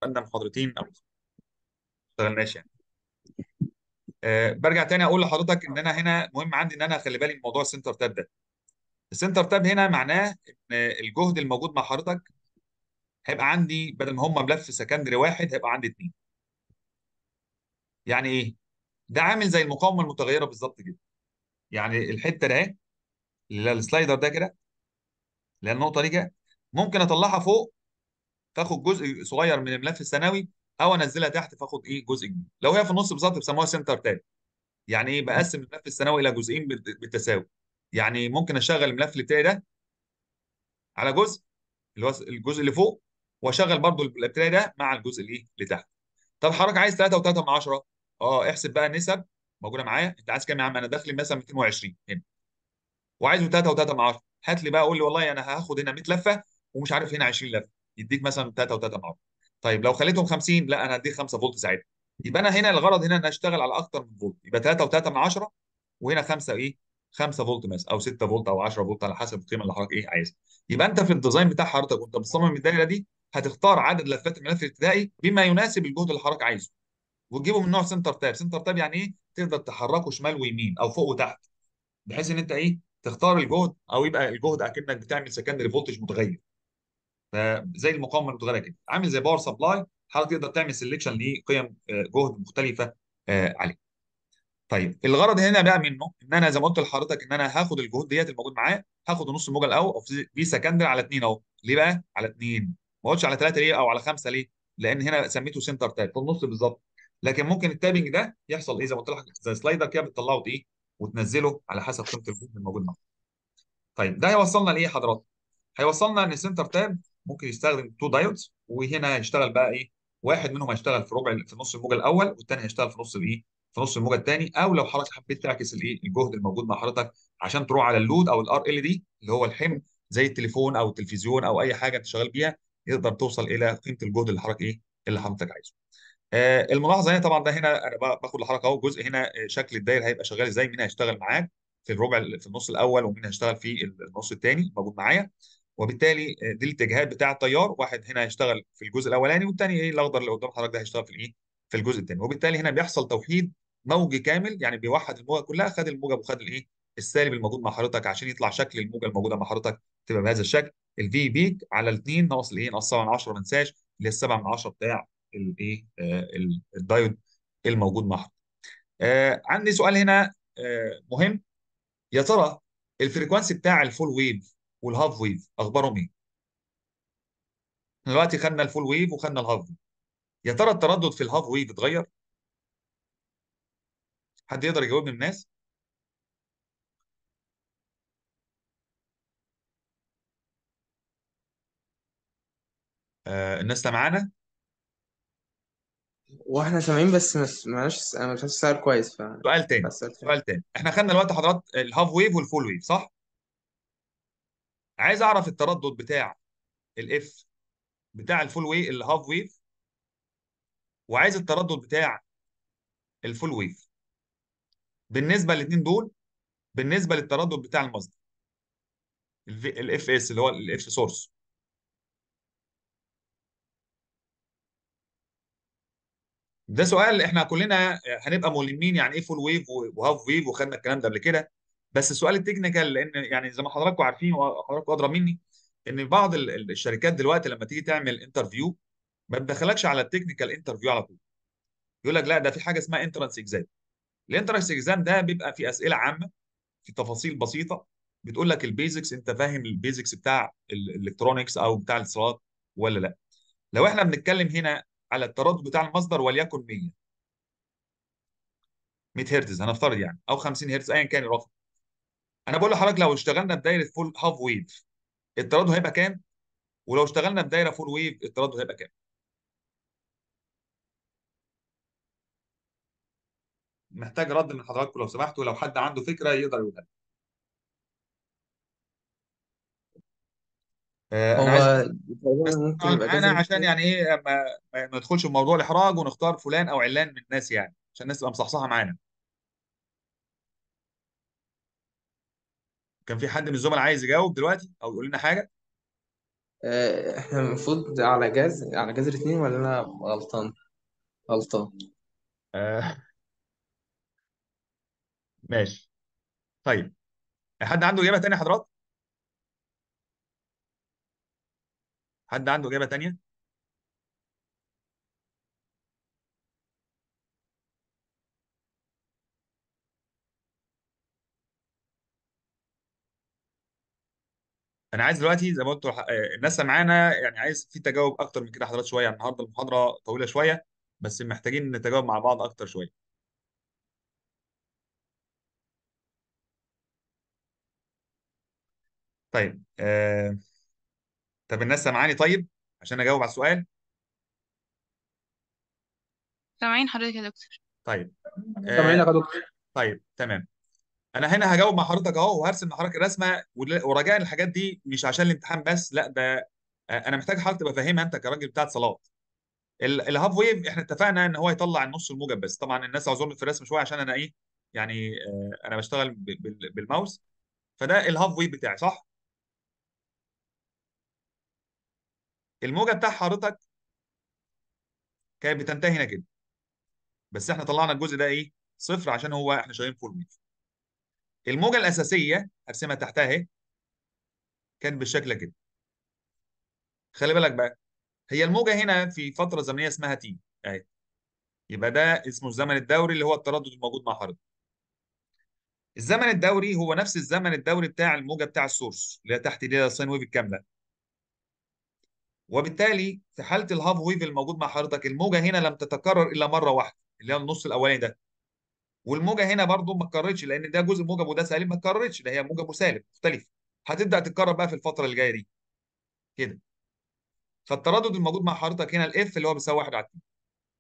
عندنا محاضرتين او ما اشتغلناش يعني. برجع تاني اقول لحضرتك ان انا هنا مهم عندي ان انا اخلي بالي من موضوع السنتر تاب ده. السنتر تاب هنا معناه ان الجهد الموجود مع حضرتك هيبقى عندي بدل ما هم ملف سكندري واحد هيبقى عندي اثنين. يعني ايه؟ ده عامل زي المقاومه المتغيره بالظبط كده. يعني الحته ده اهي، اللي هي السلايدر ده كده، اللي هي النقطه دي كده، ممكن اطلعها فوق فاخد جزء صغير من الملف الثانوي، او انزلها تحت فاخد ايه جزء كبير. لو هي في النص بالظبط بيسموها سنتر تاب. يعني ايه؟ بقسم الملف الثانوي الى جزئين بالتساوي. يعني ممكن اشغل الملف اللي بتاعي ده على جزء، اللي هو الجزء اللي فوق، واشغل برضو الابتدائي ده مع الجزء اللي تحت. طب حضرتك عايز 3 و3 من 10؟ اه، احسب بقى النسب موجوده معايا. انت عايز كام يا عم؟ انا داخل مثلا 220 هنا، وعايزه 3 و3 من 10. هات لي بقى، قول لي والله انا هاخد هنا 100 لفه ومش عارف هنا 20 لفه، يديك مثلا 3 و3 من 10. طيب لو خليتهم 50، لا انا هديك 5 فولت ساعتها. يبقى انا هنا الغرض هنا ان اشتغل على اكتر من فولت، يبقى 3 و3 من 10، وهنا 5 ايه، 5 فولت مثلا، او 6 فولت او 10 فولت على حسب القيمه اللي حضرتك ايه عايزها. يبقى انت في الديزاين بتاع حضرتك وانت بتصمم الدايره دي هتختار عدد لفات الملف الابتدائي بما يناسب الجهد اللي حضرتك عايزه، وتجيبه من نوع سنتر تاب. سنتر تاب يعني ايه؟ تقدر تحركه شمال ويمين او فوق وتحت، بحيث ان انت ايه تختار الجهد، او يبقى الجهد اكنك بتعمل سكندري فولتج متغير. فزي المقاومه المتغيره كده، عامل زي باور سبلاي، حضرتك تقدر تعمل سelection لقيم جهد مختلفه عليه. طيب الغرض هنا بقى منه ان انا زي ما قلت لحضرتك ان انا هاخد الجهود ديت الموجود معايا، هاخد نص الموجه الاول او في سكندري على 2 اهو. ليه بقى على 2؟ ما قلتش على 3 ليه او على 5 ليه؟ لان هنا سميته سنتر تاب في النص بالظبط. لكن ممكن التابنج ده يحصل ايه؟ زي ما قلت لك زي سلايدر كده، بتطلعه ايه وتنزله على حسب قيمه الجهد الموجود معاك. طيب ده هيوصلنا لايه حضرتك؟ هيوصلنا ان السنتر تاب ممكن يستخدم تو دايودز، وهنا هيشتغل بقى ايه؟ واحد منهم هيشتغل في ربع، في نص الموجه الاول، والثاني هيشتغل في نص الايه؟ في نص الموجه الثاني. او لو حضرتك حبيت تعكس الايه الجهد الموجود مع حضرتك عشان تروح على اللود او الار ال دي اللي هو الحمل، زي التليفون او التلفزيون او اي حاجه انت شغال بيها، يقدر توصل الى قيمه الجهد اللي حضرتك ايه اللي حضرتك عايزه. الملاحظه هنا طبعا، ده هنا انا باخد لحضرتك اهو جزء هنا، شكل الدايره هيبقى شغال ازاي، مين هيشتغل معاك في الربع في النص الاول، ومين هيشتغل في النص الثاني موجود معايا. وبالتالي دي الاتجاهات بتاع التيار، واحد هنا هيشتغل في الجزء الاولاني، والثاني ايه الاخضر اللي قدام حضرتك ده هيشتغل في الايه في الجزء الثاني. وبالتالي هنا بيحصل توحيد موجي كامل، يعني بيوحد الموجه كلها، خد الموجب وخد الايه السالب الموجود مع حضرتك عشان يطلع شكل الموجه الموجوده مع حضرتك تبقى بهذا الشكل. الفي بيك على الاثنين ناقص الايه ناقص 7 من 10، ما ننساش اللي هي 7 من 10 بتاع الايه الدايود الموجود معها. عندي سؤال هنا مهم. يا ترى الفريكوانسي بتاع الفول ويف والهاف ويف اخبارهم ايه؟ احنا دلوقتي خدنا الفول ويف وخدنا الهاف ويف. يا ترى التردد في الهاف ويف اتغير؟ حد يقدر يجاوبني من الناس؟ الناس سامعانا؟ واحنا سامعين بس مش انا مش هسأل كويس سؤال تاني، بسأل تاني. سؤال تاني. احنا خدنا دلوقتي حضرات الهاف ويف والفول ويف، صح؟ عايز اعرف التردد بتاع الاف بتاع الفول ويف الهاف ويف، وعايز التردد بتاع الفول ويف بالنسبه للاثنين دول، بالنسبه للتردد بتاع المصدر الاف اس اللي هو الاف سورس. ده سؤال احنا كلنا هنبقى ملمين يعني ايه فول ويف وهاف ويف، وخدنا الكلام ده قبل كده. بس السؤال التكنيكال، لان يعني زي ما حضراتكم عارفين وحضراتكم ادرى مني، ان بعض الشركات دلوقتي لما تيجي تعمل انترفيو ما بتدخلكش على التكنيكال انترفيو على طول. يقول لك لا، ده في حاجه اسمها انترنس اكزام. الانترنس اكزام ده بيبقى في اسئله عامه في تفاصيل بسيطه، بتقول لك البيزكس، انت فاهم البيزكس بتاع الالكترونكس او بتاع الاتصالات ولا لا. لو احنا بنتكلم هنا على التردد بتاع المصدر وليكن 100 هرتز هنفترض يعني، او 50 هرتز ايا كان الرقم. انا بقول لحضرتك لو اشتغلنا بدايره فول هاف ويف التردد هيبقى كام؟ ولو اشتغلنا بدايره فول ويف التردد هيبقى كام؟ محتاج رد من حضراتكم لو سمحتوا، لو حد عنده فكره يقدر يقولها. انا عايز هو تقريبا الناس ممكن تفاعل يبقى معانا جذر. عشان يعني ايه ما ندخلش في موضوع الاحراج ونختار فلان او علان من الناس، يعني عشان الناس تبقى مصحصحه معانا. كان في حد من الزملاء عايز يجاوب دلوقتي او يقول لنا حاجه؟ احنا المفروض على جذر اتنين، ولا انا غلطان؟ غلطان. آه ماشي. طيب، حد عنده اجابه تانية يا حضرات؟ حد عنده اجابه تانية؟ انا عايز دلوقتي زي ما قلت الناس اللي معانا، يعني عايز في تجاوب اكتر من كده حضرات شويه. النهارده المحاضره طويله شويه، بس محتاجين نتجاوب مع بعض اكتر شويه. طيب طب الناس سامعاني طيب عشان اجاوب على السؤال؟ سامعين حضرتك يا دكتور؟ طيب سامعينك آه يا دكتور. طيب تمام. انا هنا هجاوب مع حضرتك اهو، وهرسم مع حضرتك الرسمه، ورجاء الحاجات دي مش عشان الامتحان بس، لا ده انا محتاج حضرتك تبقى فاهمها انت كراجل بتاع اتصالات. الهاف ويف احنا اتفقنا ان هو يطلع النص الموجب بس. طبعا الناس اعذرني في الرسم شويه عشان انا ايه، يعني انا بشتغل بالماوس. فده الهاف ويف بتاعي صح. الموجه بتاع حضرتك كانت بتنتهي هنا كده، بس احنا طلعنا الجزء ده ايه صفر عشان هو احنا شغالين فول ويف. الموجه الاساسيه هرسمها تحتها اهي، كانت بالشكل كده. خلي بالك بقى، هي الموجه هنا في فتره زمنيه اسمها تي اهي. يبقى ده اسمه الزمن الدوري اللي هو التردد الموجود مع حضرتك. الزمن الدوري هو نفس الزمن الدوري بتاع الموجه بتاع السورس اللي هي تحت دي الساين ويف الكامله. وبالتالي في حاله الهاف ويف الموجود مع حضرتك، الموجه هنا لم تتكرر الا مره واحده اللي هي النص الاولاني ده. والموجه هنا برضو ما اتكررتش، لان ده جزء موجب وده سالب، ما اتكررتش، ده هي موجب وسالب مختلف. هتبدا تتكرر بقى في الفتره اللي جايه دي كده. فالتردد الموجود مع حضرتك هنا الاف اللي هو بيساوي 1 على 2.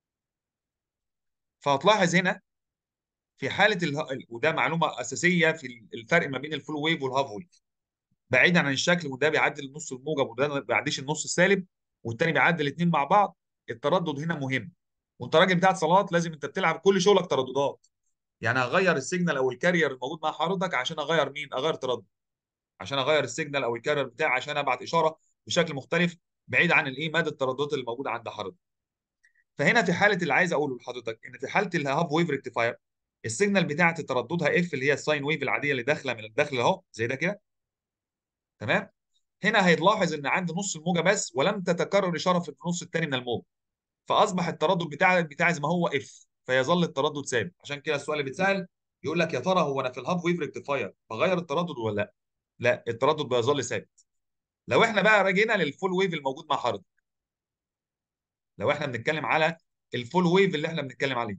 فهتلاحظ هنا في حاله وده معلومه اساسيه في الفرق ما بين الفول ويف والهاف ويف. بعيدا عن الشكل، وده بيعدي النص الموجب وده ما بيعديش النص السالب، والتاني بيعدي الاثنين مع بعض. التردد هنا مهم. وانت راجل بتاع اتصالات لازم انت بتلعب كل شغلك ترددات. يعني هغير السيجنال او الكارير الموجود مع حضرتك عشان اغير مين؟ اغير تردد. عشان اغير السيجنال او الكارير بتاعي عشان ابعت اشاره بشكل مختلف بعيد عن الايه مدى الترددات اللي موجوده عند حضرتك. فهنا في حاله اللي عايز اقوله لحضرتك ان في حاله الهاف ويف ريكتيفاير، السيجنال بتاعتي ترددها اف اللي هي الساين ويف العاديه اللي داخله من الداخل اهو زي ده كده. تمام. هنا هيتلاحظ ان عندي نص الموجه بس ولم تتكرر اشاره في النص الثاني من الموجه. فاصبح التردد بتاعي زي ما هو اف، فيظل التردد ثابت. عشان كده السؤال اللي بيتسال يقول لك يا ترى هو انا في الهاف ويف ريكتيفاير بغير التردد ولا لا؟ لا، التردد بيظل ثابت. لو احنا بقى رجينا للفول ويف الموجود مع حضرتك، لو احنا بنتكلم على الفول ويف اللي احنا بنتكلم عليه،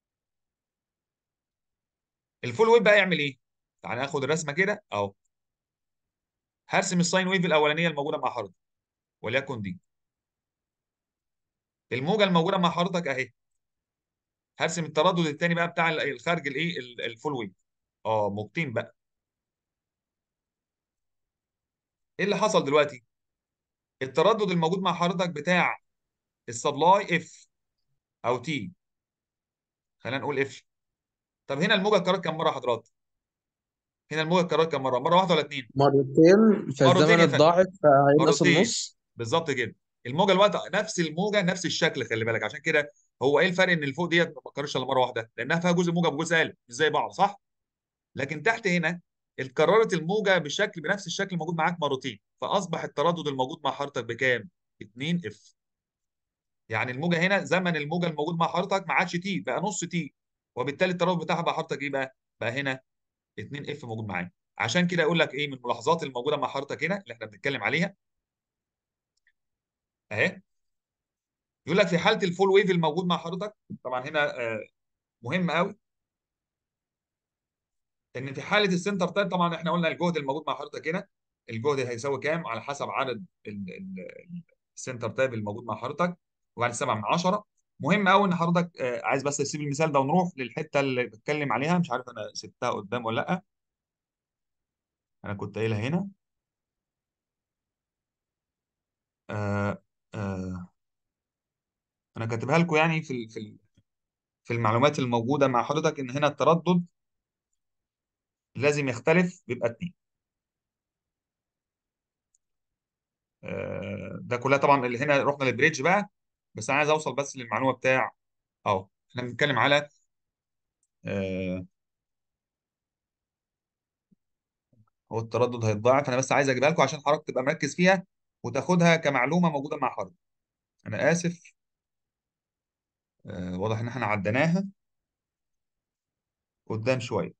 الفول ويف بقى يعمل ايه؟ تعال ناخد الرسمه كده اهو. هرسم الساين ويف الاولانيه الموجوده مع حضرتك، وليكن دي الموجه الموجوده مع حضرتك اهي. هرسم التردد الثاني بقى بتاع الخارج الايه الفول ويف. اه موجتين بقى. ايه اللي حصل دلوقتي؟ التردد الموجود مع حضرتك بتاع السبلاي اف او تي، خلينا نقول اف. طب هنا الموجه اتكررت كم مره حضرات؟ هنا الموجه اتكررت كم مره؟ مره واحده ولا اثنين؟ مرتين، مرتين فالزمن يا فندم. اتضاعف فهينقص مرتين النص. بالظبط كده. الموجه الوقت نفس الموجه نفس الشكل، خلي بالك. عشان كده هو ايه الفرق ان اللي فوق ديت ما اتكررش الا مره واحده؟ لانها فيها جزء موجب وجزء سالب مش زي بعض صح؟ لكن تحت هنا اتكررت الموجه بنفس الشكل الموجود معاك مرتين، فاصبح التردد الموجود مع حضرتك بكام؟ 2 اف. يعني الموجه هنا زمن الموجه الموجود مع حضرتك ما عادش تي، بقى نص تي. وبالتالي التردد بتاعها بقى حضرتك ايه بقى؟ بقى هنا 2 اف موجود معاك. عشان كده اقول لك ايه من الملاحظات الموجوده مع حضرتك هنا اللي احنا بنتكلم عليها اهي. يقول لك في حاله الفول ويف الموجود مع حضرتك، طبعا هنا مهم قوي ان في حاله السنتر تايم، طبعا احنا قلنا الجهد الموجود مع حضرتك هنا، الجهد هيساوي كام على حسب عدد السنتر تايب الموجود مع حضرتك، وبعد 7 من 10. مهم قوي ان حضرتك عايز بس اسيب المثال ده ونروح للحته اللي بتكلم عليها. مش عارف انا سبتها قدام ولا لا. انا كنت قايلها هنا. آه آه انا كاتبها لكم يعني في المعلومات الموجوده مع حضرتك ان هنا التردد لازم يختلف بيبقى 2. ده كلها طبعا اللي هنا رحنا للبريدج بقى. بس انا عايز اوصل بس للمعلومه بتاع اهو احنا بنتكلم على آه، هو التردد هيتضاعف. انا بس عايز اجيبها لكم عشان حضرتك تبقى مركز فيها وتاخدها كمعلومه موجوده مع حضرتك. انا اسف. واضح ان احنا عديناها قدام شويه.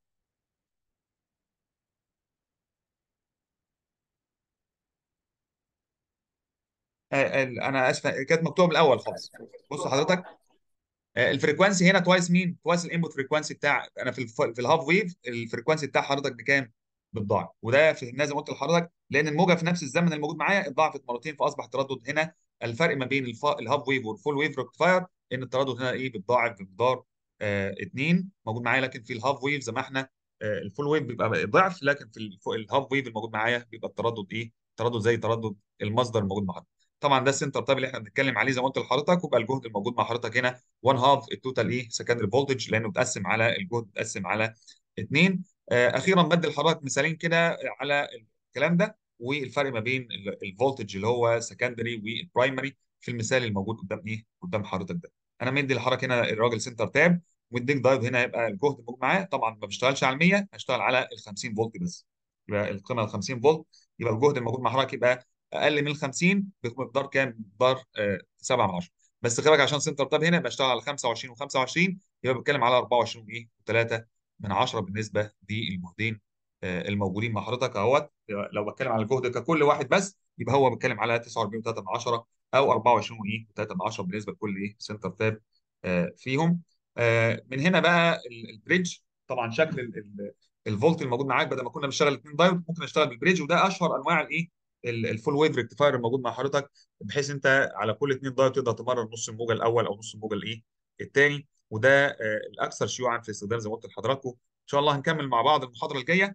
انا اسف كانت مكتوبه من الاول خالص. بص حضرتك، الفريكوانسي هنا توايس مين؟ توايس الانبوت فريكوانسي بتاع انا في الهاف ويف الفريكوانسي بتاع حضرتك بكام؟ بالضعف. وده في زي ما قلت لحضرتك لان الموجه في نفس الزمن الموجود معايا اتضاعفت مرتين فاصبح التردد هنا. الفرق ما بين الهاف ويف والفول ويف ريكتفاير ان التردد هنا ايه بيتضاعف بمقدار 2 موجود معايا. لكن في الهاف ويف زي ما احنا الفول ويف بيبقى ضعف. لكن في الهاف ويف الموجود معايا بيبقى التردد ايه؟ تردد زي تردد المصدر الموجود مع حضرتك. طبعا ده السنتر تاب اللي احنا بنتكلم عليه زي ما قلت لحضرتك. ويبقى الجهد الموجود مع حضرتك هنا 1 هاف التوتال ايه سكندري فولتج لانه بتقسم على الجهد بتقسم على 2. اخيرا بدي لحضرتك مثالين كده على الكلام ده والفرق ما بين الفولتج اللي هو سكندري والبرايمري في المثال الموجود قدام ايه قدام حضرتك ده. انا مدي لحضرتك هنا الراجل سنتر تاب ومديك دايود هنا يبقى الجهد الموجود معاه طبعا ما بيشتغلش على 100 هشتغل على ال 50 فولت بس. يبقى القيمه ال 50 فولت يبقى الجهد الموجود مع حضرتك يبقى اقل من ال 50 بمقدار كام؟ بمقدار 7 من 10. بس خلي بالك عشان سنتر تاب هنا بشتغل على 25 و25 يبقى بتكلم على 24 وايه و3 من 10 بالنسبه للجهدين الموجودين مع حضرتك اهوت. لو بتكلم على الجهد ككل واحد بس يبقى هو بيتكلم على 49 و3 من 10 او 24 وايه و3 من 10 بالنسبه لكل ايه سنتر تاب فيهم. من هنا بقى البريدج طبعا شكل الفولت الموجود معاك بدل ما كنا بنشتغل اثنين دايود ممكن اشتغل بالبريدج. وده اشهر انواع الايه الفول ويف ريكتيفاير الموجود مع حضرتك بحيث انت على كل اثنين دايود تقدر تمرر نص الموجه الاول او نص الموجه الايه الثاني. وده الاكثر شيوعا في الاستخدام زي ما قلت لحضراتكم. ان شاء الله هنكمل مع بعض المحاضره الجايه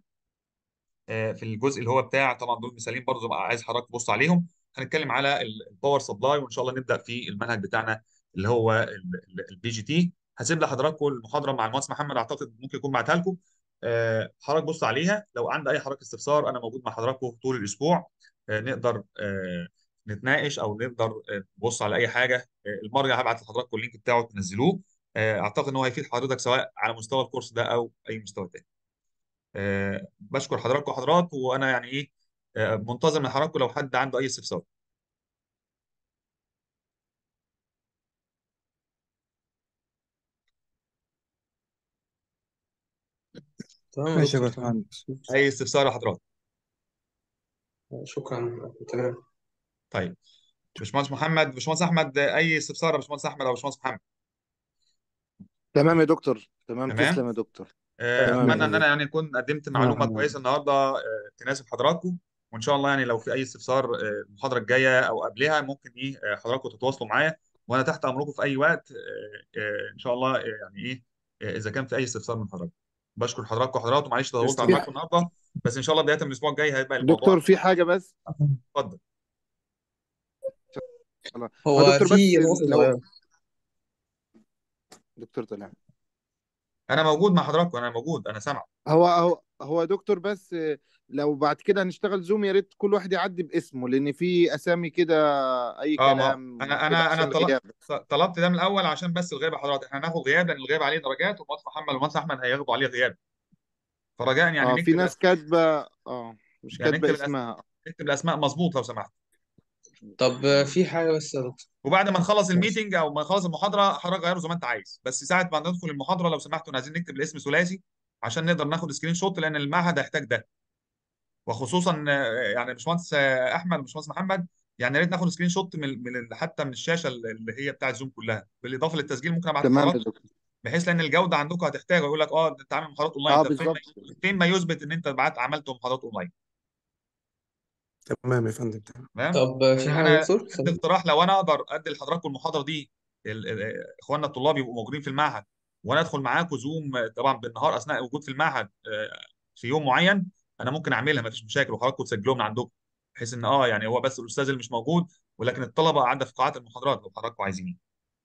في الجزء اللي هو بتاع طبعا دول مثالين برضه بقى عايز حضرتك تبص عليهم. هنتكلم على الباور سبلاي وان شاء الله نبدا في المنهج بتاعنا اللي هو البي جي تي. هسيب لحضراتكم المحاضره مع المهندس محمد اعتقد ممكن يكون بعتها لكم. حضرتك بص عليها لو عند اي حضرتك استفسار انا موجود مع حضراتكم طول الاسبوع. نقدر نتناقش او نقدر نبص على اي حاجه. المرجع هبعت لحضراتكم اللينك بتاعه تنزلوه. اعتقد ان هو هيفيد حضرتك سواء على مستوى الكورس ده او اي مستوى تاني. بشكر حضراتكم وحضرات وانا يعني ايه منتظر من حضراتكم لو حد عنده اي استفسار. تمام يا ماشي يا دكتور تمام. باشمهندس. اي استفسار يا حضرات؟ شكرا تمام. طيب باشمهندس محمد باشمهندس احمد اي استفسار يا باشمهندس احمد او باشمهندس محمد؟ تمام يا دكتور، تمام، تمام. تسلم يا دكتور. تمام يا اتمنى ان انا فندم. يعني اكون قدمت معلومه كويسه النهارده تناسب حضراتكم. وان شاء الله يعني لو في اي استفسار المحاضره الجايه او قبلها ممكن ايه حضراتكم تتواصلوا معايا وانا تحت امركم في اي وقت. ان شاء الله يعني ايه اذا كان في اي استفسار من حضراتكم. بشكر حضراتكم وحضرات ومعلش طولت على في حضراتكم النهارده. بس ان شاء الله بدايه من الاسبوع الجاي هيبقى الموضوع دكتور في حاجة بس. اتفضل. هو هو دكتور بس في نقطة لو صغيرة. دكتور طلع. انا موجود مع حضراتكم انا موجود انا سامع. هو دكتور بس لو بعد كده هنشتغل زوم يا ريت كل واحد يعدي باسمه لأن في أسامي كده أي اه ما كلام انا كده انا انا عشان الغياب. طلبت ده من الاول عشان بس الغياب يا حضرتك. احنا هناخد غياب لان الغياب عليه درجات ومهندس محمد ومهندس احمد هياخدوا عليه غياب. فرجاء يعني اه في نكتب ناس كاتبة مش يعني كاتبة اسمها. نكتب الاسماء مظبوط لو سمحت. طب في حاجة بس يا دكتور. وبعد ما نخلص بس الميتنج او ما نخلص المحاضره حضرتك غيره زي ما انت عايز. بس ساعه ما ندخل المحاضره لو سمحتوا عايزين نكتب الاسم ثلاثي عشان نقدر ناخد سكرين شوت لان المعهد هيحتاج ده. وخصوصا يعني باشمهندس احمد وباشمهندس محمد يعني يا ريت ناخد سكرين شوت حتى من الشاشه اللي هي بتاع الزوم كلها بالاضافه للتسجيل ممكن ابعت تمام يا لحضراتكم. دكتور. بحيث لان الجوده عندكم هتحتاج يقول لك اه انت عامل محاضرات اونلاين. طب بالظبط. فين ما يثبت ان انت عملت محاضرات اونلاين. تمام يا فندم، تمام. تمام. طب في حاجة يا انا دكتور عندي اقتراح لو انا اقدر ادي لحضراتكم المحاضره دي اخواننا الطلاب يبقوا موجودين في المعهد وانا ادخل معاكم زوم طبعا بالنهار اثناء وجود في المعهد في يوم معين. انا ممكن اعملها ما فيش مشاكل وحضراتكم تسجلوها من عندكم بحيث ان يعني هو بس الاستاذ اللي مش موجود ولكن الطلبه قاعده في قاعات المحاضرات لو حضراتكم عايزين.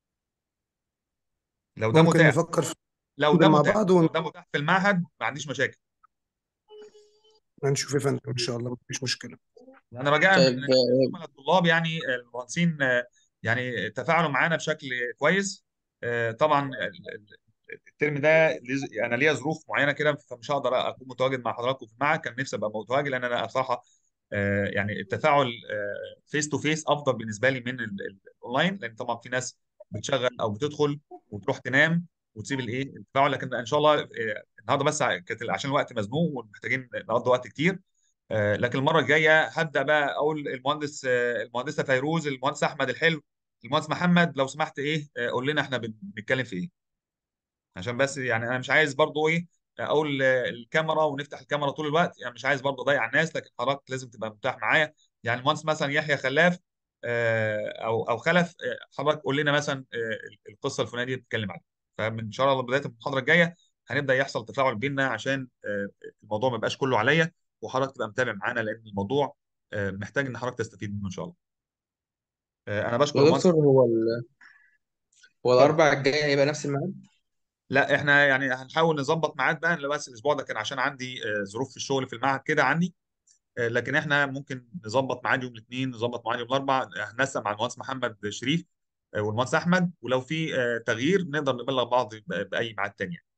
لو ده ممكن متاح. نفكر في كده مع بعض لو ده متاح في المعهد ما عنديش مشاكل. ونشوف يا فندم ان شاء الله، مفيش مشكله. انا رجاء من طيب زملاء الطلاب، يعني المهندسين يعني تفاعلوا معانا بشكل كويس. طبعا الترم ده انا ليا ظروف معينه كده، فمش هقدر اكون متواجد مع حضراتكم في المعهد. كان نفسي ابقى متواجد، لان انا بصراحه يعني التفاعل فيس تو فيس افضل بالنسبه لي من الاونلاين، لان طبعا في ناس بتشغل او بتدخل وتروح تنام وتسيب الايه التفاعل. لكن ان شاء الله النهارده بس كانت عشان الوقت مزنوق ومحتاجين نقضي وقت كتير. لكن المره الجايه هبدا بقى اقول المهندس المهندسه فيروز، المهندس احمد الحلو، المهندس محمد، لو سمحت ايه قول لنا احنا بنتكلم في ايه. عشان بس يعني انا مش عايز برضو ايه اقول الكاميرا ونفتح الكاميرا طول الوقت، يعني مش عايز برضو اضيع الناس، لكن حضرتك لازم تبقى متاح معايا. يعني المهندس مثلا يحيى خلاف او خلف، حضرتك قول لنا مثلا القصه الفلانيه دي بتتكلم عنها. فمن شاء الله بدايه المحاضره الجايه هنبدا يحصل تفاعل بيننا، عشان الموضوع ما يبقاش كله عليا، وحضرتك تبقى متابع معانا، لان الموضوع محتاج ان حضرتك تستفيد منه ان شاء الله. انا بشكر يا المهندس. دكتور، هو اتفضل. الاربع الجاي هيبقى نفس الميعاد؟ لا احنا يعني هنحاول نظبط ميعاد بقى، بس الاسبوع ده كان عشان عندي ظروف في الشغل في المعهد كده عندي. لكن احنا ممكن نظبط ميعاد يوم الاثنين، نظبط ميعاد يوم الاربعاء، هنسق مع المهندس محمد شريف والمهندس احمد، ولو في تغيير نقدر نبلغ بعض باي ميعاد تاني يعني.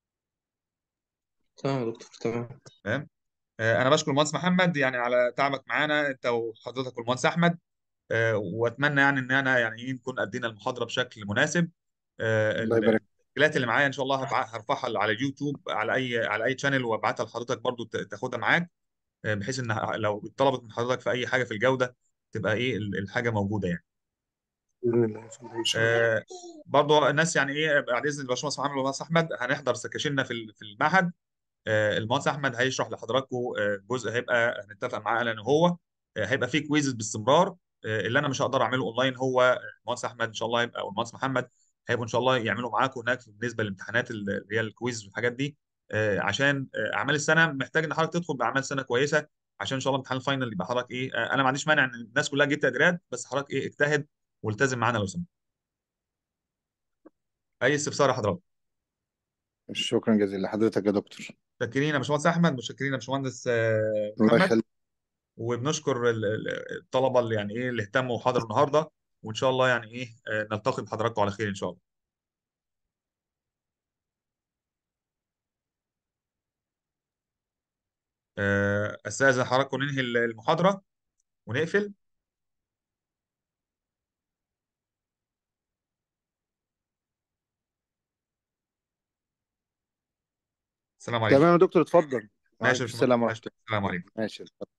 تمام يا دكتور، تمام. تمام. انا بشكر المهندس محمد يعني على تعبك معانا انت وحضرتك والمهندس احمد. واتمنى يعني ان انا يعني ايه نكون ادينا المحاضره بشكل مناسب. الله يبارك. الفيديوهات اللي معايا ان شاء الله هرفعها على اليوتيوب، على اي شانل، وابعتها لحضرتك برضو تاخدها معاك، بحيث ان لو طلبت من حضرتك في اي حاجه في الجوده تبقى ايه الحاجه موجوده يعني. باذن الله يا فندم ان شاء الله. برضو الناس يعني ايه بعد اذن الباشمهندس محمد والمهندس احمد هنحضر سكاشننا في المعهد. المهندس احمد هيشرح لحضراتكم جزء هيبقى هنتفق معاه انا هو هيبقى فيه كويزز باستمرار. اللي انا مش هقدر اعمله اونلاين، هو المهندس احمد ان شاء الله هيبقى، او المهندس محمد هيبقوا ان شاء الله يعملوا معاكم هناك بالنسبه للامتحانات اللي هي الكويز والحاجات دي. عشان اعمال السنه محتاج ان حضرتك تدخل باعمال سنه كويسه، عشان ان شاء الله امتحان الفاينل يبقى حضرتك ايه انا ما عنديش مانع ان الناس كلها تجيب تقديرات، بس حضرتك ايه اجتهد والتزم معانا لو سمحت. اي استفسار يا حضرتك؟ شكرا جزيلا لحضرتك يا دكتور. متشكرين يا باشمهندس احمد، متشكرين يا باشمهندس الله محمد. يخليك. وبنشكر الطلبه اللي يعني ايه اللي اهتموا وحضروا النهارده، وان شاء الله يعني ايه نلتقي بحضراتكم على خير ان شاء الله. استاذن حضراتكم ننهي المحاضره ونقفل. السلام عليكم. تمام يا دكتور، اتفضل. ماشي وعليكم يا باشمهندس، السلام ورحمة ماشي، السلام الله. عليكم. ماشي.